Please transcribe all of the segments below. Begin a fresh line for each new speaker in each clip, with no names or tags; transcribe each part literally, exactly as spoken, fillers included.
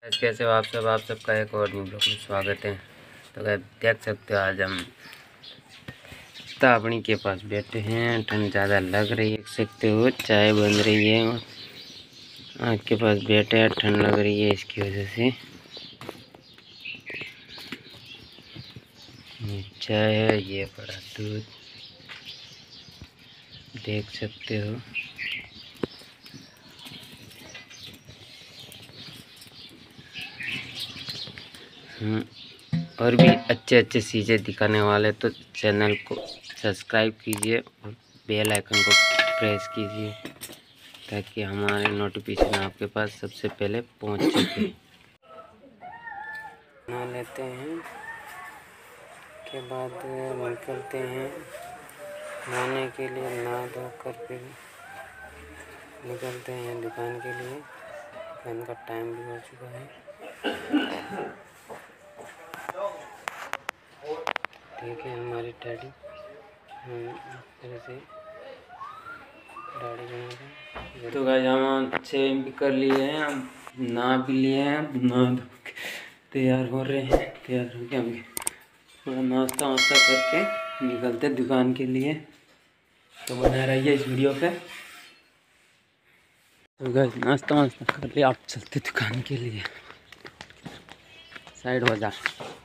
कैसे हो आप सब आप सबका एक और न्यू ब्लॉग में स्वागत है। तो गाइस देख सकते हो आज हम तापणी के पास बैठे हैं। ठंड ज़्यादा लग रही है, देख सकते हो चाय बन रही है। आग के पास बैठे हैं, ठंड लग रही है इसकी वजह से। ये चाय है, ये पड़ा दूध देख सकते हो। हम्म और भी अच्छे अच्छे चीज़ें दिखाने वाले, तो चैनल को सब्सक्राइब कीजिए और बेल आइकन को प्रेस कीजिए ताकि हमारे नोटिफिकेशन आपके पास सबसे पहले पहुंच सके। नहा लेते हैं के बाद निकलते हैं नहाने के लिए। नहा धो कर फिर निकलते हैं दुकान के लिए। दुकान का टाइम भी हो चुका है। ठीक है हमारी डैडी तरह से डैडी बनेगा। तो गाइस हम सेविंग भी कर लिए हैं, हम नहा भी लिए हैं, नहा धो के तैयार हो रहे हैं। तैयार हो के हम थोड़ा नाश्ता वास्ता करके निकलते दुकान के लिए। तो बना रहिए इस वीडियो पे। तो गाइस नाश्ता वास्ता कर लिया, आप चलते दुकान के लिए। साइड हो जा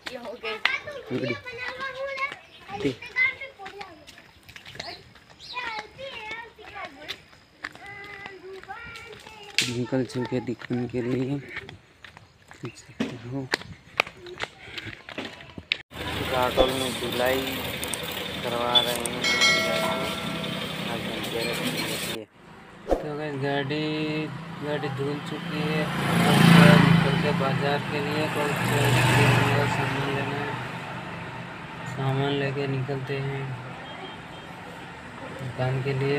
निकल चुके दुकान के लिए। देख सकते हो गाटोल में धुलाई करवा रहे हैं। तो गाइस गाड़ी गाड़ी धुल चुकी है। निकलते बाजार के लिए कुछ सामान लेना है। सामान लेके निकलते हैं दुकान के लिए।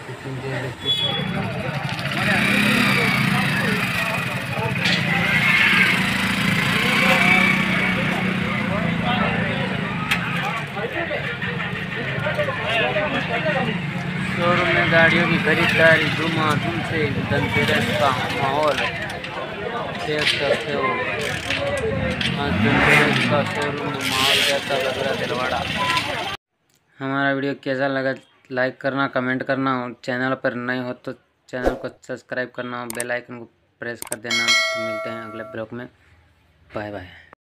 शोरूम में गाड़ियों की खरीदारी धूमाधूम से धनतेरस का माहौल देख सकते हो। आज धनतेरस का शोरूम में माहौल कैसा लग रहा है दिलवाड़ा। हमारा वीडियो कैसा लगा लाइक करना, कमेंट करना और चैनल पर नए हो तो चैनल को सब्सक्राइब करना और बेल आइकन को प्रेस कर देना। तो मिलते हैं अगले ब्लॉग में। Bye bye.